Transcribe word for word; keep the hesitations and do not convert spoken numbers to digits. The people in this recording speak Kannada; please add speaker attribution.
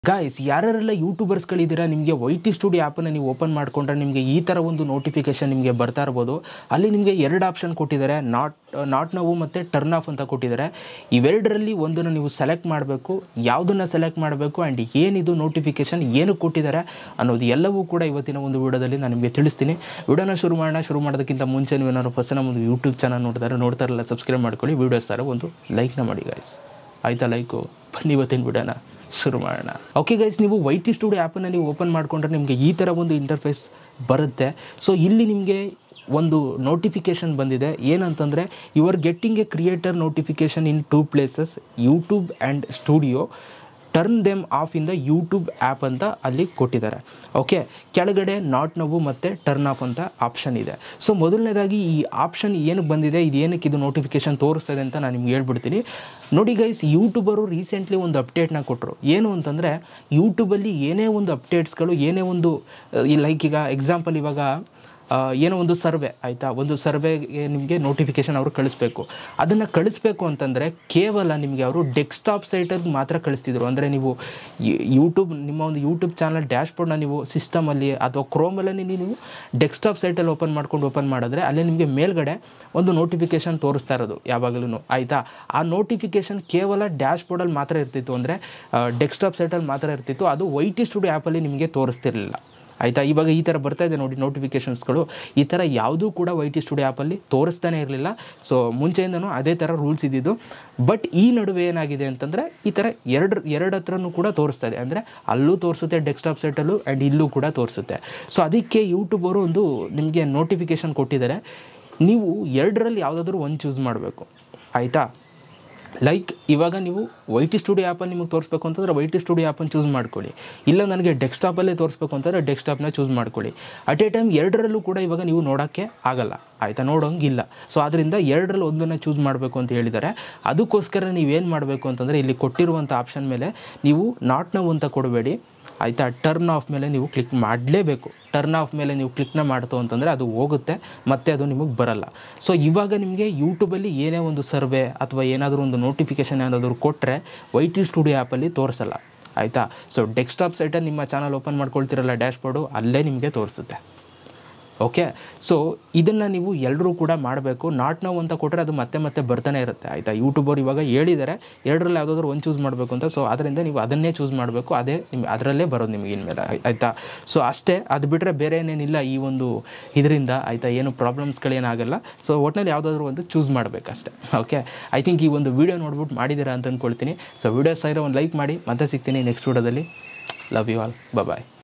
Speaker 1: ಗಾಯ್ಸ್ ಯಾರೆಲ್ಲ ಯೂಟ್ಯೂಬರ್ಸ್ಗಳಿದ್ದೀರಾ ನಿಮಗೆ ವೈ ಟಿ ಸ್ಟುಡಿಯೋ ಆ್ಯಪನ್ನು ನೀವು ಓಪನ್ ಮಾಡಿಕೊಂಡ್ರೆ ನಿಮಗೆ ಈ ಥರ ಒಂದು ನೋಟಿಫಿಕೇಷನ್ ನಿಮಗೆ ಬರ್ತಾ ಇರ್ಬೋದು. ಅಲ್ಲಿ ನಿಮಗೆ ಎರಡು ಆಪ್ಷನ್ ಕೊಟ್ಟಿದ್ದಾರೆ, ನಾಟ್ ನಾಟ್ ನಾವು ಮತ್ತು ಟರ್ನ್ ಆಫ್ ಅಂತ ಕೊಟ್ಟಿದ್ದಾರೆ. ಇವೆರಡರಲ್ಲಿ ಒಂದನ್ನು ನೀವು ಸೆಲೆಕ್ಟ್ ಮಾಡಬೇಕು. ಯಾವುದನ್ನು ಸೆಲೆಕ್ಟ್ ಮಾಡಬೇಕು ಆ್ಯಂಡ್ ಏನಿದು ನೋಟಿಫಿಕೇಷನ್ ಏನಕ್ಕೆ ಕೊಟ್ಟಿದ್ದಾರೆ ಅನ್ನೋದು ಎಲ್ಲವೂ ಕೂಡ ಇವತ್ತಿನ ಒಂದು ವಿಡಿಯೋದಲ್ಲಿ ನಾನು ನಿಮಗೆ ತಿಳಿಸ್ತೀನಿ. ವಿಡಿಯೋನ ಶುರು ಮಾಡೋಣ. ಶುರು ಮಾಡೋದಕ್ಕಿಂತ ಮುಂಚೆ ನೀವು ಏನಾದ್ರು ಫಸ್ಟ್ ನಮ್ಮ ಒಂದು ಯೂಟ್ಯೂಬ್ ಚಾನಲ್ ನೋಡ್ತಾರೆ ನೋಡ್ತಾರಲ್ಲ ಸಬ್ಸ್ಕ್ರೈಬ್ ಮಾಡ್ಕೊಳ್ಳಿ. ವೀಡಿಯೋಸ್ ಥರ ಒಂದು ಲೈಕ್ನ ಮಾಡಿ ಗಾಯ್ಸ್, ಆಯಿತಾ? ಲೈಕು ಬನ್ನಿ ಇವತ್ತಿನ ವಿಡಿಯೋನ ಶುರು ಮಾಡೋಣ. ಓಕೆ ಗೈಸ್, ನೀವು ವೈ ಟಿ ಸ್ಟುಡಿಯೋ ಆ್ಯಪನ್ನು ನೀವು ಓಪನ್ ಮಾಡಿಕೊಂಡ್ರೆ ನಿಮಗೆ ಈ ಥರ ಒಂದು ಇಂಟರ್ಫೇಸ್ ಬರುತ್ತೆ. ಸೊ ಇಲ್ಲಿ ನಿಮಗೆ ಒಂದು ನೋಟಿಫಿಕೇಷನ್ ಬಂದಿದೆ. ಏನಂತಂದರೆ you are getting a creator notification in two places, YouTube and studio. Turn them off in the YouTube app ಅಂತ ಅಲ್ಲಿ ಕೊಟ್ಟಿದ್ದಾರೆ. ಓಕೆ, ಕೆಳಗಡೆ ನಾಟ್ ನಾವು ಮತ್ತು ಟರ್ನ್ ಆಫ್ ಅಂತ ಆಪ್ಷನ್ ಇದೆ. ಸೊ ಮೊದಲನೇದಾಗಿ ಈ ಆಪ್ಷನ್ ಏನಕ್ಕೆ ಬಂದಿದೆ, ಇದು ಏನಕ್ಕೆ ಇದು ನೋಟಿಫಿಕೇಷನ್ ತೋರಿಸ್ತದೆ ಅಂತ ನಾನು ನಿಮ್ಗೆ ಹೇಳ್ಬಿಡ್ತೀನಿ. ನೋಡಿ ಗೈಸ್, ಯೂಟ್ಯೂಬರು ರೀಸೆಂಟ್ಲಿ ಒಂದು ಅಪ್ಡೇಟ್ನ ಕೊಟ್ಟರು. ಏನು ಅಂತಂದರೆ ಯೂಟ್ಯೂಬಲ್ಲಿ ಏನೇ ಒಂದು ಅಪ್ಡೇಟ್ಸ್ಗಳು, ಏನೇ ಒಂದು ಲೈಕ್ ಈಗ ಎಕ್ಸಾಂಪಲ್ ಇವಾಗ ಏನೋ ಒಂದು ಸರ್ವೆ ಆಯಿತಾ, ಒಂದು ಸರ್ವೆಗೆ ನಿಮಗೆ ನೋಟಿಫಿಕೇಷನ್ ಅವರು ಕಳಿಸ್ಬೇಕು. ಅದನ್ನು ಕಳಿಸ್ಬೇಕು ಅಂತಂದರೆ ಕೇವಲ ನಿಮಗೆ ಅವರು ಡೆಸ್ಕ್ಟಾಪ್ ಸೈಟಲ್ಲಿ ಮಾತ್ರ ಕಳಿಸ್ತಿದ್ರು. ಅಂದರೆ ನೀವು ಯೂಟ್ಯೂಬ್ ನಿಮ್ಮ ಒಂದು ಯೂಟ್ಯೂಬ್ ಚಾನಲ್ ಡ್ಯಾಶ್ಬೋರ್ಡ್ನ ನೀವು ಸಿಸ್ಟಮಲ್ಲಿ ಅಥವಾ ಕ್ರೋಮಲ್ಲಿ ನೀವು ಡೆಸ್ಕ್ಟಾಪ್ ಸೈಟಲ್ಲಿ ಓಪನ್ ಮಾಡ್ಕೊಂಡು ಓಪನ್ ಮಾಡಿದ್ರೆ ಅಲ್ಲಿ ನಿಮಗೆ ಮೇಲ್ಗಡೆ ಒಂದು ನೋಟಿಫಿಕೇಷನ್ ತೋರಿಸ್ತಾ ಇರೋದು ಯಾವಾಗಲೂ, ಆಯಿತಾ? ಆ ನೋಟಿಫಿಕೇಷನ್ ಕೇವಲ ಡ್ಯಾಶ್ಬೋರ್ಡಲ್ಲಿ ಮಾತ್ರ ಇರ್ತಿತ್ತು, ಅಂದರೆ ಡೆಸ್ಕ್ಟಾಪ್ ಸೈಟಲ್ಲಿ ಮಾತ್ರ ಇರ್ತಿತ್ತು. ಅದು ವೈ ಟಿ ಸ್ಟುಡಿಯೋ ಆ್ಯಪಲ್ಲಿ ನಿಮಗೆ ತೋರಿಸ್ತಿರಲಿಲ್ಲ, ಆಯಿತಾ? ಇವಾಗ ಈ ಥರ ಬರ್ತಾ ಇದೆ ನೋಡಿ ನೋಟಿಫಿಕೇಷನ್ಸ್ಗಳು. ಈ ಥರ ಯಾವುದೂ ಕೂಡ ವೈ ಟಿ ಸ್ಟುಡಿಯೋ ಆ್ಯಪಲ್ಲಿ ತೋರಿಸ್ತಾನೆ ಇರಲಿಲ್ಲ. ಸೊ ಮುಂಚೆಯಿಂದನೂ ಅದೇ ಥರ ರೂಲ್ಸ್ ಇದ್ದಿದ್ದು. ಬಟ್ ಈ ನಡುವೆ ಏನಾಗಿದೆ ಅಂತಂದರೆ ಈ ಥರ ಎರಡು ಎರಡು ಹತ್ರನೂ ಕೂಡ ತೋರಿಸ್ತಾ ಇದೆ. ಅಂದರೆ ಅಲ್ಲೂ ತೋರಿಸುತ್ತೆ ಡೆಸ್ಕ್ಟಾಪ್ ಸೈಟಲ್ಲೂ ಆ್ಯಂಡ್ ಇಲ್ಲೂ ಕೂಡ ತೋರಿಸುತ್ತೆ. ಸೊ ಅದಕ್ಕೆ ಯೂಟ್ಯೂಬರು ಒಂದು ನಿಮಗೆ ನೋಟಿಫಿಕೇಷನ್ ಕೊಟ್ಟಿದ್ದಾರೆ. ನೀವು ಎರಡರಲ್ಲಿ ಯಾವುದಾದ್ರೂ ಒಂದು ಚೂಸ್ ಮಾಡಬೇಕು, ಆಯಿತಾ? ಲೈಕ್ ಇವಾಗ ನೀವು ವೈ ಟಿ ಸ್ಟುಡಿಯೋ ಆ್ಯಪಲ್ಲಿ ನಿಮಗೆ ತೋರಿಸ್ಬೇಕು ಅಂತಂದರೆ ವೈ ಟಿ ಸ್ಟುಡಿಯೋ ಆ್ಯಪನ್ನು ಚೂಸ್ ಮಾಡ್ಕೊಳ್ಳಿ. ಇಲ್ಲ ನನಗೆ ಡೆಸ್ಕ್ಟಾಪಲ್ಲೇ ತೋರಿಸ್ಬೇಕು ಅಂತಂದರೆ ಡೆಸ್ಕ್ಟಾಪ್ನ ಚೂಸ್ ಮಾಡ್ಕೊಳ್ಳಿ. ಅಟ್ ಎ ಟೈಮ್ ಎರಡರಲ್ಲೂ ಕೂಡ ಇವಾಗ ನೀವು ನೋಡೋಕ್ಕೆ ಆಗಲ್ಲ, ಆಯಿತಾ? ನೋಡೋಂಗಿಲ್ಲ. ಸೊ ಆದ್ದರಿಂದ ಎರಡರಲ್ಲಿ ಒಂದನ್ನು ಚೂಸ್ ಮಾಡಬೇಕು ಅಂತ ಹೇಳಿದ್ದಾರೆ. ಅದಕ್ಕೋಸ್ಕರ ನೀವೇನು ಮಾಡಬೇಕು ಅಂತಂದರೆ ಇಲ್ಲಿ ಕೊಟ್ಟಿರುವಂಥ ಆಪ್ಷನ್ ಮೇಲೆ ನೀವು ನಾಟ್ ನೌ ಅಂತ ಕೊಡಬೇಡಿ, ಆಯಿತಾ? ಟರ್ನ್ ಆಫ್ ಮೇಲೆ ನೀವು ಕ್ಲಿಕ್ ಮಾಡಲೇಬೇಕು. ಟರ್ನ್ ಆಫ್ ಮೇಲೆ ನೀವು ಕ್ಲಿಕ್ನ ಮಾಡ್ತು ಅಂತಂದರೆ ಅದು ಹೋಗುತ್ತೆ, ಮತ್ತು ಅದು ನಿಮಗೆ ಬರಲ್ಲ. ಸೊ ಇವಾಗ ನಿಮಗೆ ಯೂಟ್ಯೂಬಲ್ಲಿ ಏನೇ ಒಂದು ಸರ್ವೆ ಅಥವಾ ಏನಾದರೂ ಒಂದು ನೋಟಿಫಿಕೇಷನ್ ಏನಾದರೂ ಕೊಟ್ಟರೆ ವೈ ಟಿ ಸ್ಟುಡಿಯೋ ಆ್ಯಪಲ್ಲಿ ತೋರಿಸಲ್ಲ, ಆಯಿತಾ? ಸೊ ಡೆಸ್ಕ್ಟಾಪ್ ಸೈಟಲ್ಲಿ ನಿಮ್ಮ ಚಾನಲ್ ಓಪನ್ ಮಾಡ್ಕೊಳ್ತಿರಲ್ಲ ಡ್ಯಾಶ್ಬೋರ್ಡು, ಅಲ್ಲೇ ನಿಮಗೆ ತೋರಿಸುತ್ತೆ. ಓಕೆ, ಸೊ ಇದನ್ನು ನೀವು ಎಲ್ಲರೂ ಕೂಡ ಮಾಡಬೇಕು. ನಾಟ್ ನೌ ಅಂತ ಕೊಟ್ಟರೆ ಅದು ಮತ್ತೆ ಮತ್ತೆ ಬರ್ತಾನೆ ಇರುತ್ತೆ, ಆಯಿತಾ? ಯೂಟ್ಯೂಬರ್ ಇವಾಗ ಹೇಳಿದ್ದಾರೆ ಎರಡರಲ್ಲಿ ಯಾವುದಾದ್ರೂ ಒಂದು ಚೂಸ್ ಮಾಡಬೇಕು ಅಂತ. ಸೊ ಅದರಿಂದ ನೀವು ಅದನ್ನೇ ಚೂಸ್ ಮಾಡಬೇಕು, ಅದೇ ನಿಮ್ಗೆ ಅದರಲ್ಲೇ ಬರೋದು ನಿಮಗೆ ಇನ್ಮೇಲೆ, ಆಯಿತಾ? ಸೊ ಅಷ್ಟೇ, ಅದು ಬಿಟ್ಟರೆ ಬೇರೆ ಏನೇನಿಲ್ಲ ಈ ಒಂದು ಇದರಿಂದ, ಆಯಿತಾ? ಏನು ಪ್ರಾಬ್ಲಮ್ಸ್ಗಳೇನಾಗಲ್ಲ. ಸೊ ಒಟ್ಟಿನಲ್ಲಿ ಯಾವುದಾದ್ರೂ ಒಂದು ಚೂಸ್ ಮಾಡಬೇಕಷ್ಟೇ. ಓಕೆ, ಐ ಥಿಂಕ್ ಈ ಒಂದು ವೀಡಿಯೋ ನೋಡ್ಬಿಟ್ಟು ಮಾಡಿದ್ದೀರಾ ಅಂತ ಅಂದ್ಕೊಳ್ತೀನಿ. ಸೊ ವೀಡಿಯೋಸ್ ಆಗಿರೋ ಒಂದು ಲೈಕ್ ಮಾಡಿ, ಮತ್ತೆ ಸಿಗ್ತೀನಿ ನೆಕ್ಸ್ಟ್ ವೀಡಿಯೋದಲ್ಲಿ. Love you all, bye.